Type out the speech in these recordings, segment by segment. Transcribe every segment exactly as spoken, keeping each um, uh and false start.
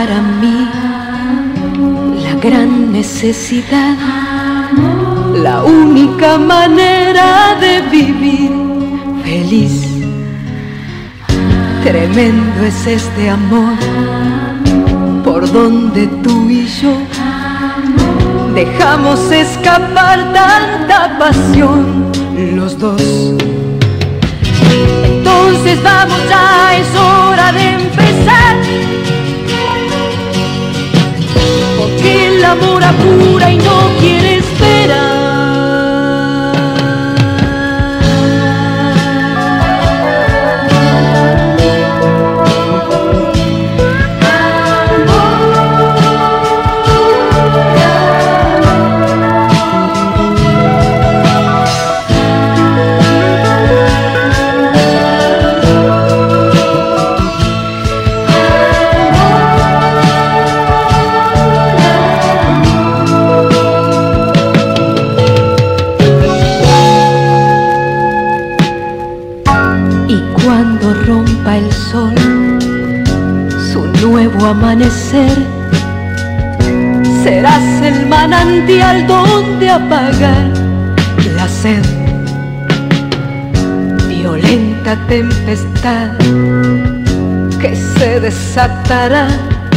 para mí la gran necesidad, la única manera de vivir feliz. Tremendo es este amor por donde tú y yo dejamos escapar tanta pasión los dos. Entonces vamos ya, es hora de empezar, porque el amor apura y no quiere esperar. Cuando rompa el sol su nuevo amanecer, serás el manantial donde apagar la sed. Violenta tempestad que se desatará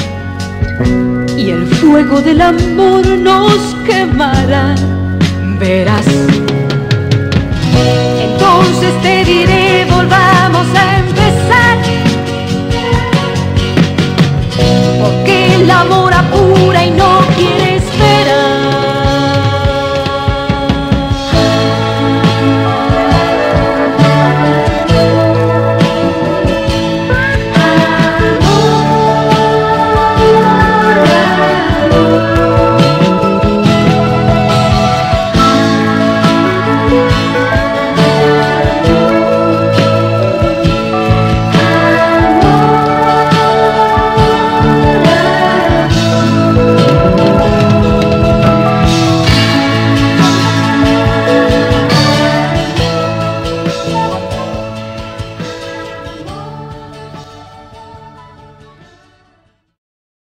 y el fuego del amor nos quemará. Verás, entonces te diré, volvamos a empezar.